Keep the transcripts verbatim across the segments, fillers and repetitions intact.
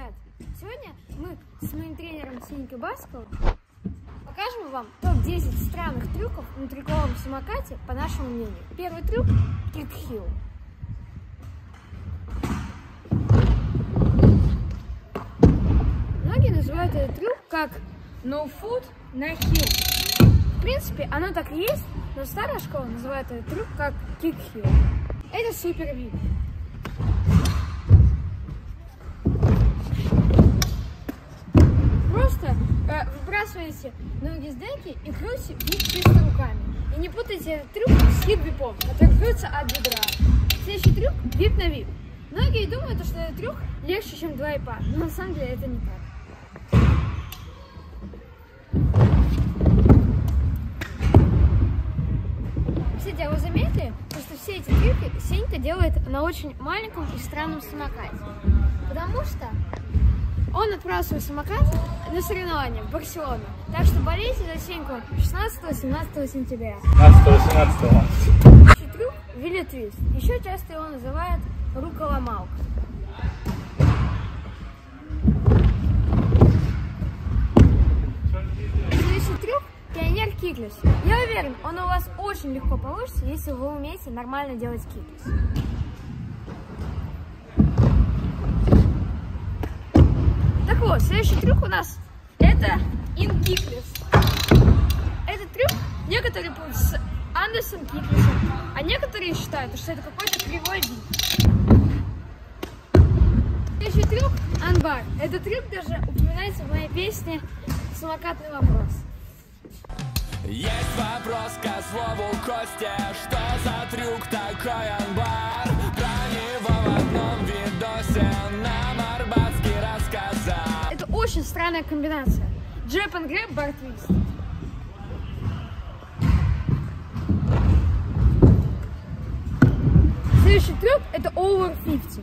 ребят, сегодня мы с моим тренером Сенькой Басковым покажем вам топ десять странных трюков на трюковом самокате, по нашему мнению. Первый трюк – кик-хилл. Многие называют этот трюк как no foot на хилл. В принципе, оно так и есть, но старая школа называет этот трюк как кик-хилл. Это супер вид. Просто э, выбрасываете ноги с деки и крутите вип чисто руками. И не путайте этот трюк с хип-випом, который крутится от бедра. Следующий трюк – вип на вип. Многие думают, что этот трюк легче, чем два випа, но на самом деле это не так. Кстати, а вы заметили, что все эти трюки Сенька делает на очень маленьком и странном самокате? Потому что он отправил свой самокат на соревнования в Барселону. Так что болейте за Сеньку шестнадцатого-семнадцатого сентября. шестнадцатого-семнадцатого. Следующий трюк – вилли-твист. Еще часто его называют руколомалка. Следующий трюк – пионер-киклес. Я уверен, он у вас очень легко получится, если вы умеете нормально делать киклес. Так вот, следующий трюк у нас это ин-киклес. Этот трюк некоторые путают с Андерсон киклесом, а некоторые считают, что это какой-то кривой вид. Следующий трюк анбар. Этот трюк даже упоминается в моей песне «Самокатный вопрос». Есть вопрос к Козлову Косте, что за трюк такой анбар? Про него в одном видосе нам Арбатский рассказал. Это очень странная комбинация. Джеб and грэб, бар твист. Следующий трюк это over пятьдесят.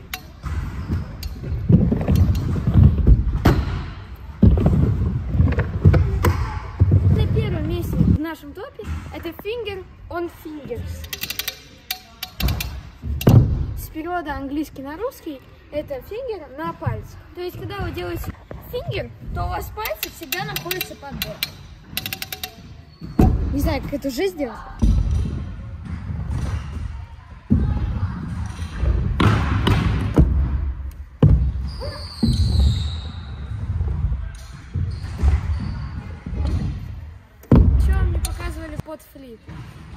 На первом месте в нашем топе это finger on fingers. С перевода английский на русский это finger на пальцах. То есть, когда вы делаете finger, то у вас пальцы всегда находятся под боком. Не знаю, как это уже сделать. Еще мне показывали под флип.